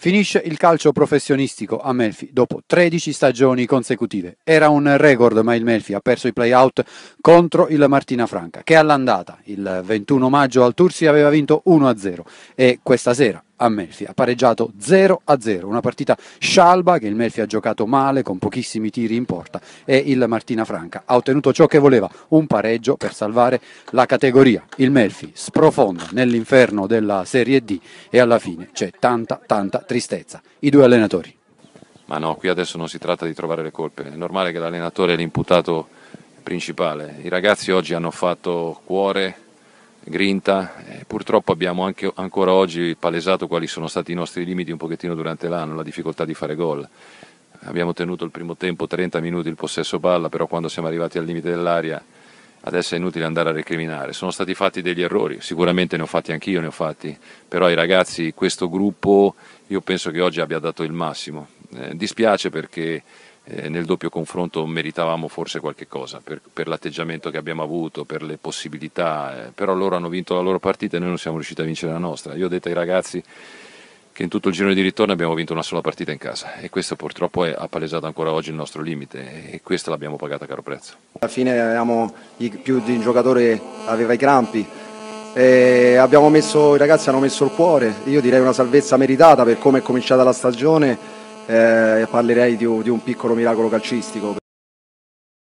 Finisce il calcio professionistico a Melfi dopo 13 stagioni consecutive. Era un record, ma il Melfi ha perso i play-out contro il Martina Franca, che all'andata il 21 maggio al Tursi aveva vinto 1-0 e questa sera a Melfi ha pareggiato 0-0, una partita scialba che il Melfi ha giocato male con pochissimi tiri in porta e il Martina Franca ha ottenuto ciò che voleva, un pareggio per salvare la categoria. Il Melfi sprofonda nell'inferno della Serie D e alla fine c'è tanta tristezza. I due allenatori. Ma no, qui adesso non si tratta di trovare le colpe, è normale che l'allenatore è l'imputato principale. I ragazzi oggi hanno fatto cuore, grinta, purtroppo abbiamo anche ancora oggi palesato quali sono stati i nostri limiti un pochettino durante l'anno, la difficoltà di fare gol. Abbiamo tenuto il primo tempo 30 minuti il possesso palla, però quando siamo arrivati al limite dell'area adesso è inutile andare a recriminare. Sono stati fatti degli errori, sicuramente ne ho fatti anch'io, però ai ragazzi, questo gruppo, io penso che oggi abbia dato il massimo. Dispiace perché nel doppio confronto meritavamo forse qualche cosa per l'atteggiamento che abbiamo avuto, per le possibilità, però loro hanno vinto la loro partita e noi non siamo riusciti a vincere la nostra. Io ho detto ai ragazzi che in tutto il girone di ritorno abbiamo vinto una sola partita in casa e questo purtroppo ha palesato ancora oggi il nostro limite e questa l'abbiamo pagata a caro prezzo. Alla fine avevamo più di un giocatore aveva i crampi e i ragazzi hanno messo il cuore, io direi una salvezza meritata per come è cominciata la stagione, parlerei di un piccolo miracolo calcistico.